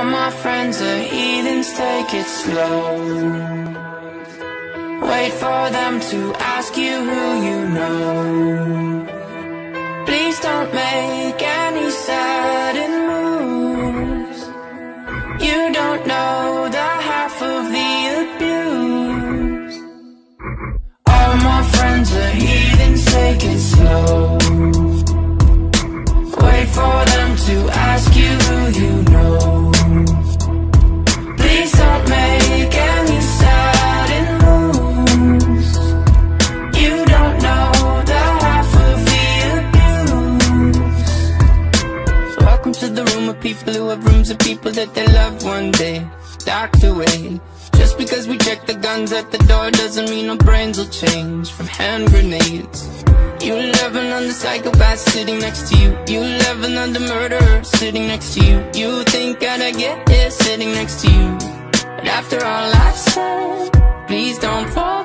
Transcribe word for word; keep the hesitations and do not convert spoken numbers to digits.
my friends are heathens, take it slow. Wait for them to ask you who you know. Please don't make any sudden moves. You don't know the half of the abuse. All my friends are heathens, take it slow. Wait for them to ask you who you know. Please don't make any sudden moves. You don't know the half of the abuse. So welcome to the room of people who have rooms of people that they love one day docked away. Just because we check the guns at the door doesn't mean our brains will change from hand grenades. You loving on the psychopath sitting next to you. You loving on the murderer sitting next to you. You think I'd get here sitting next to you. But after all I've said, please don't fall